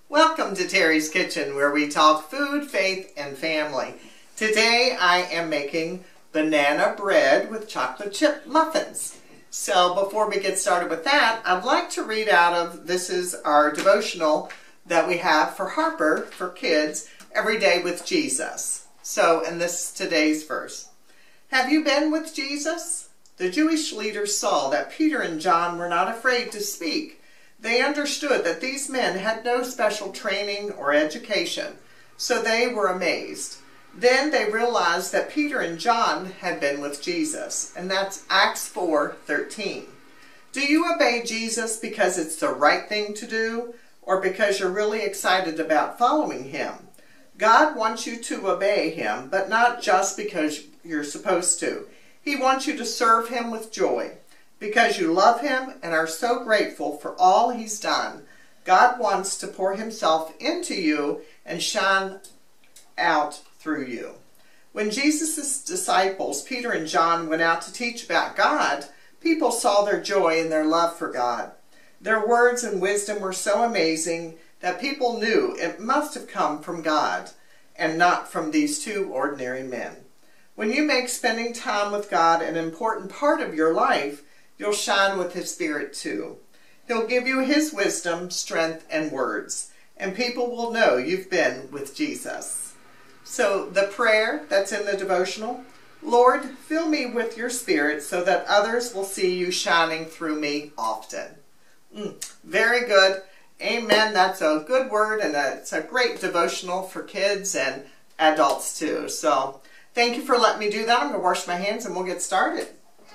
Welcome to Terry's Kitchen, where we talk food, faith, and family. Today I am making banana bread with chocolate chip muffins. So before we get started with that, I'd like to read out of, this is our devotional that we have for Harper, for kids, Every Day with Jesus. So, and this is today's verse. Have you been with Jesus? The Jewish leaders saw that Peter and John were not afraid to speak. They understood that these men had no special training or education, so they were amazed. Then they realized that Peter and John had been with Jesus, and that's Acts 4:13. Do you obey Jesus because it's the right thing to do, or because you're really excited about following him? God wants you to obey him, but not just because you're supposed to. He wants you to serve him with joy. Because you love him and are so grateful for all he's done, God wants to pour himself into you and shine out through you. When Jesus' disciples, Peter and John, went out to teach about God, people saw their joy and their love for God. Their words and wisdom were so amazing that people knew it must have come from God and not from these two ordinary men. When you make spending time with God an important part of your life, you'll shine with his Spirit too. He'll give you his wisdom, strength, and words, and people will know you've been with Jesus. So the prayer that's in the devotional, Lord, fill me with your Spirit so that others will see you shining through me often. Very good. Amen. That's a good word, and it's a great devotional for kids and adults too. So thank you for letting me do that. I'm going to wash my hands and we'll get started.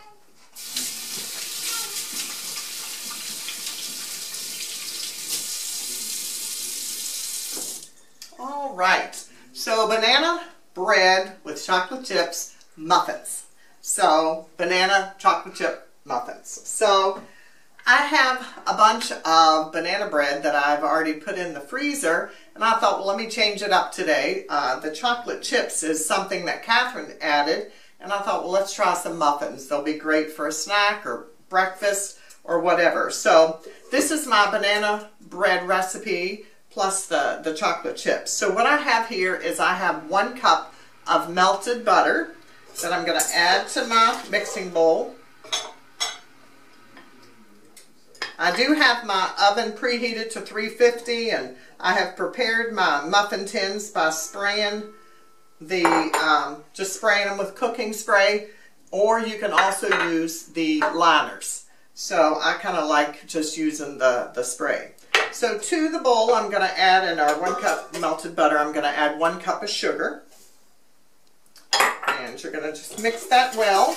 All right, so banana bread with chocolate chips muffins. So banana chocolate chip muffins. So I have a bunch of banana bread that I've already put in the freezer, and I thought, well, let me change it up today. The chocolate chips is something that Kathryn added, and I thought, well, let's try some muffins. They'll be great for a snack or breakfast or whatever. So this is my banana bread recipe plus the chocolate chips. So what I have here is I have 1 cup of melted butter that I'm going to add to my mixing bowl. I do have my oven preheated to 350, and I have prepared my muffin tins by spraying just spraying them with cooking spray, or you can also use the liners. So I kind of like just using the spray. So to the bowl, I'm going to add, in our 1 cup melted butter, I'm going to add 1 cup of sugar. And you're going to just mix that well.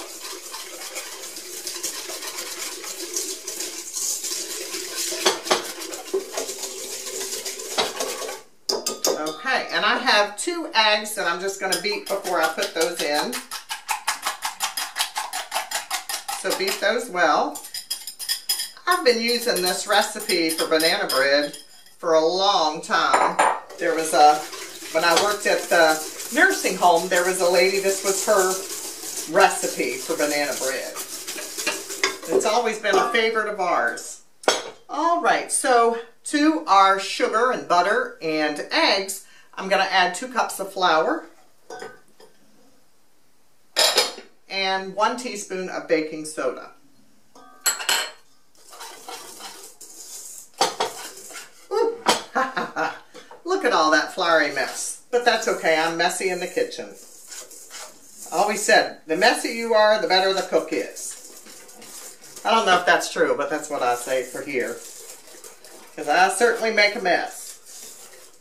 Okay, and I have 2 eggs that I'm just going to beat before I put those in. So beat those well. I've been using this recipe for banana bread for a long time. There was when I worked at the nursing home, there was a lady, this was her recipe for banana bread. It's always been a favorite of ours. All right, so to our sugar and butter and eggs, I'm going to add 2 cups of flour and 1 teaspoon of baking soda. Look at all that floury mess. But that's okay, I'm messy in the kitchen. I always said, the messier you are, the better the cook is. I don't know if that's true, but that's what I say for here. Because I certainly make a mess.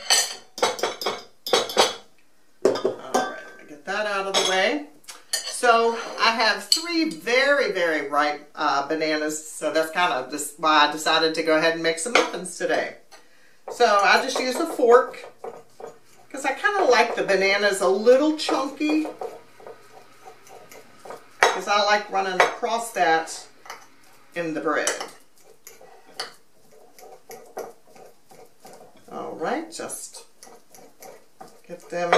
Alright, let me get that out of the way. So I have 3 very, very ripe bananas, so that's kind of just why I decided to go ahead and make some muffins today. So I just use a fork because I kind of like the bananas a little chunky, because I like running across that in the bread. Alright, just get them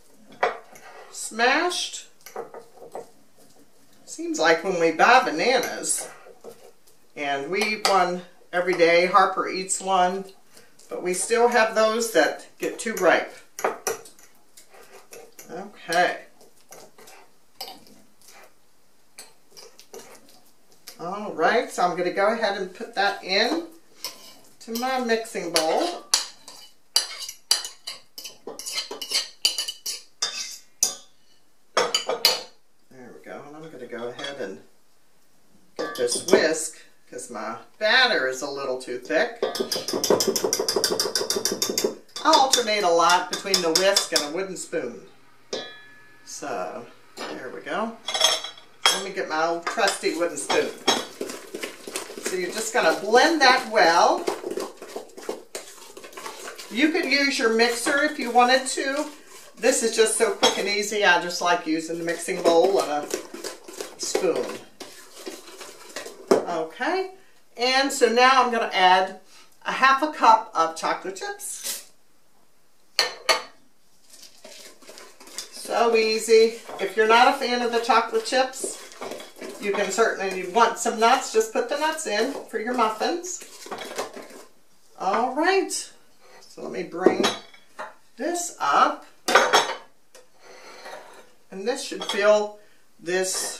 smashed. Seems like when we buy bananas, and we eat one every day, Harper eats one, But we still have those that get too ripe. Okay. All right, so I'm going to go ahead and put that in to my mixing bowl. There we go, and I'm going to go ahead and get this whisk because my batter is a little too thick. I alternate a lot between the whisk and a wooden spoon. So, there we go. Let me get my old trusty wooden spoon. So you're just going to blend that well. You could use your mixer if you wanted to. This is just so quick and easy. I just like using the mixing bowl and a spoon. Okay. And so now I'm going to add a ½ cup of chocolate chips. So easy. If you're not a fan of the chocolate chips, you can certainly, you want some nuts, just put the nuts in for your muffins. All right. So let me bring this up. And this should fill this,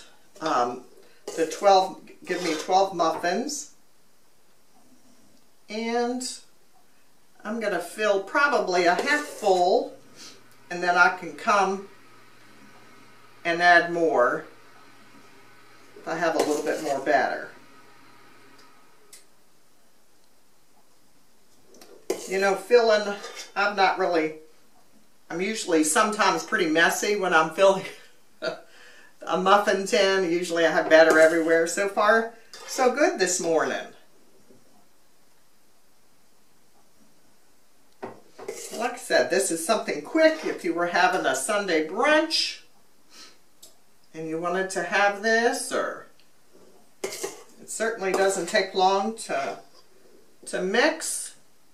give me 12 muffins. And I'm going to fill probably a half full, and then I can come and add more if I have a little bit more batter. You know, filling, I'm usually sometimes pretty messy when I'm filling a muffin tin. Usually I have batter everywhere. So far, so good this morning. Like I said, this is something quick if you were having a Sunday brunch and you wanted to have this, or it certainly doesn't take long to mix.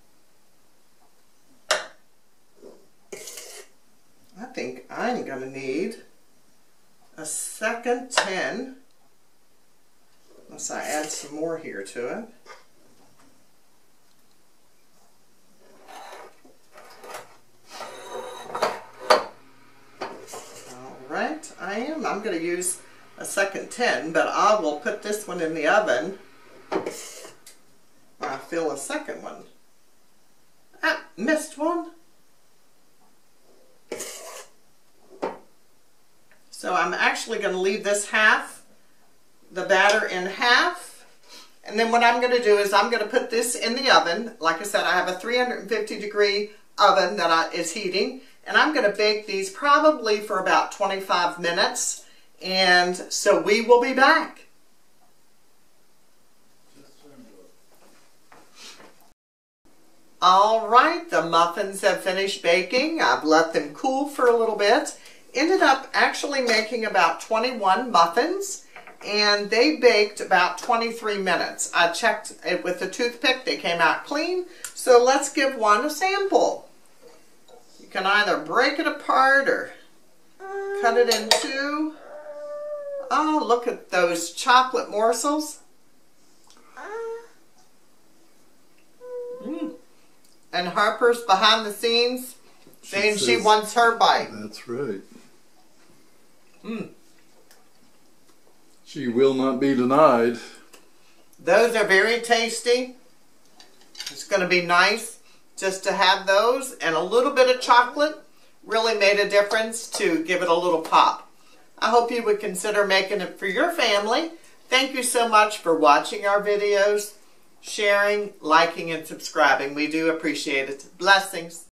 I think I'm going to need a second tin, unless I add some more here to it. Alright, I'm going to use a second tin, but I will put this one in the oven while I fill a second one. Ah, missed one. So I'm actually going to leave this the batter in half. And then what I'm going to do is I'm going to put this in the oven. Like I said, I have a 350-degree oven that is heating. And I'm going to bake these probably for about 25 minutes. And so we will be back. All right, the muffins have finished baking. I've let them cool for a little bit. Ended up actually making about 21 muffins, and they baked about 23 minutes. I checked it with the toothpick. They came out clean. So let's give one a sample. You can either break it apart or cut it in two. Oh, look at those chocolate morsels. And Harper's behind the scenes saying she wants her bite. That's right. She will not be denied. Those are very tasty. It's going to be nice just to have those, and a little bit of chocolate really made a difference to give it a little pop. I hope you would consider making it for your family. Thank you so much for watching our videos, sharing, liking, and subscribing. We do appreciate it. Blessings.